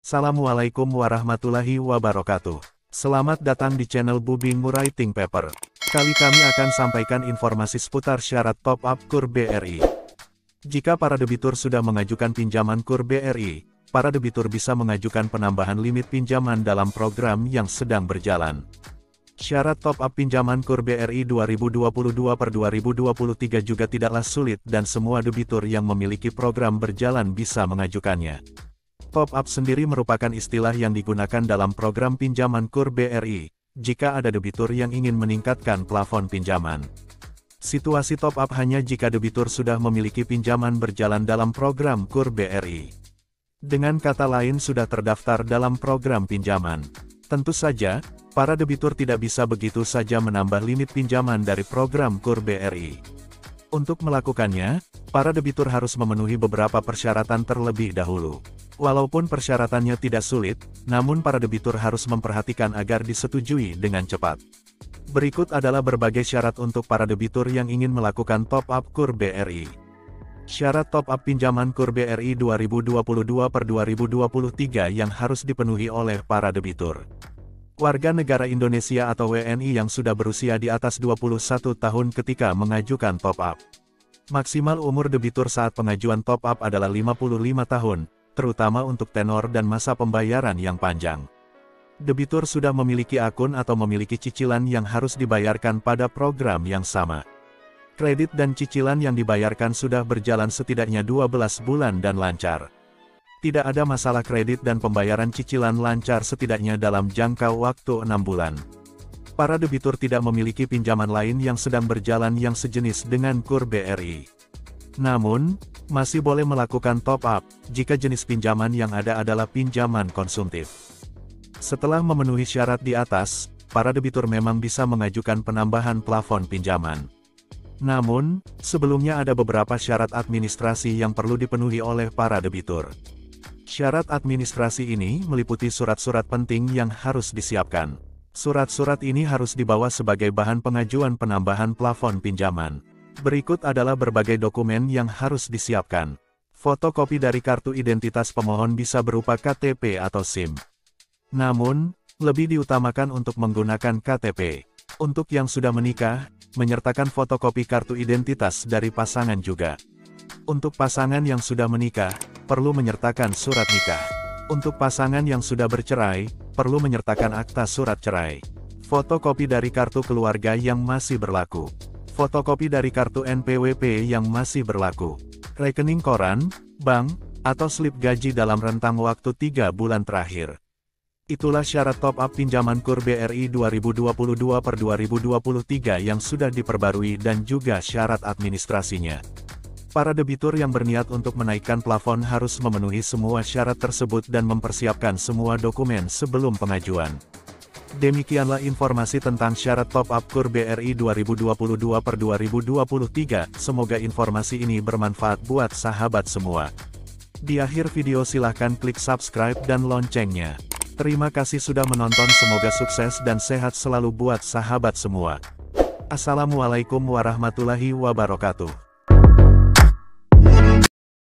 Assalamualaikum warahmatullahi wabarakatuh. Selamat datang di channel Bubing Writing Paper. Kali kami akan sampaikan informasi seputar syarat top-up KUR BRI. Jika para debitur sudah mengajukan pinjaman KUR BRI, para debitur bisa mengajukan penambahan limit pinjaman dalam program yang sedang berjalan. Syarat top-up pinjaman KUR BRI 2022/2023 juga tidaklah sulit dan semua debitur yang memiliki program berjalan bisa mengajukannya. Top-up sendiri merupakan istilah yang digunakan dalam program pinjaman KUR BRI, jika ada debitur yang ingin meningkatkan plafon pinjaman. Situasi top-up hanya jika debitur sudah memiliki pinjaman berjalan dalam program KUR BRI. Dengan kata lain sudah terdaftar dalam program pinjaman. Tentu saja, para debitur tidak bisa begitu saja menambah limit pinjaman dari program KUR BRI. Untuk melakukannya, para debitur harus memenuhi beberapa persyaratan terlebih dahulu. Walaupun persyaratannya tidak sulit, namun para debitur harus memperhatikan agar disetujui dengan cepat. Berikut adalah berbagai syarat untuk para debitur yang ingin melakukan top-up KUR BRI. Syarat top-up pinjaman KUR BRI 2022/2023 yang harus dipenuhi oleh para debitur. Warga negara Indonesia atau WNI yang sudah berusia di atas 21 tahun ketika mengajukan top-up. Maksimal umur debitur saat pengajuan top-up adalah 55 tahun. Terutama untuk tenor dan masa pembayaran yang panjang. Debitur sudah memiliki akun atau memiliki cicilan yang harus dibayarkan pada program yang sama. Kredit dan cicilan yang dibayarkan sudah berjalan setidaknya 12 bulan dan lancar. Tidak ada masalah kredit dan pembayaran cicilan lancar setidaknya dalam jangka waktu 6 bulan. Para debitur tidak memiliki pinjaman lain yang sedang berjalan yang sejenis dengan KUR BRI. Namun, masih boleh melakukan top-up, jika jenis pinjaman yang ada adalah pinjaman konsumtif. Setelah memenuhi syarat di atas, para debitur memang bisa mengajukan penambahan plafon pinjaman. Namun, sebelumnya ada beberapa syarat administrasi yang perlu dipenuhi oleh para debitur. Syarat administrasi ini meliputi surat-surat penting yang harus disiapkan. Surat-surat ini harus dibawa sebagai bahan pengajuan penambahan plafon pinjaman. Berikut adalah berbagai dokumen yang harus disiapkan. Fotokopi dari kartu identitas pemohon bisa berupa KTP atau SIM. Namun, lebih diutamakan untuk menggunakan KTP. Untuk yang sudah menikah, menyertakan fotokopi kartu identitas dari pasangan juga. Untuk pasangan yang sudah menikah, perlu menyertakan surat nikah. Untuk pasangan yang sudah bercerai, perlu menyertakan akta surat cerai. Fotokopi dari kartu keluarga yang masih berlaku. Fotokopi dari kartu NPWP yang masih berlaku, rekening koran, bank, atau slip gaji dalam rentang waktu 3 bulan terakhir. Itulah syarat top-up pinjaman KUR BRI 2022/2023 yang sudah diperbarui dan juga syarat administrasinya. Para debitur yang berniat untuk menaikkan plafon harus memenuhi semua syarat tersebut dan mempersiapkan semua dokumen sebelum pengajuan. Demikianlah informasi tentang syarat top-up KUR BRI 2022/2023, semoga informasi ini bermanfaat buat sahabat semua. Di akhir video silahkan klik subscribe dan loncengnya. Terima kasih sudah menonton, semoga sukses dan sehat selalu buat sahabat semua. Assalamualaikum warahmatullahi wabarakatuh.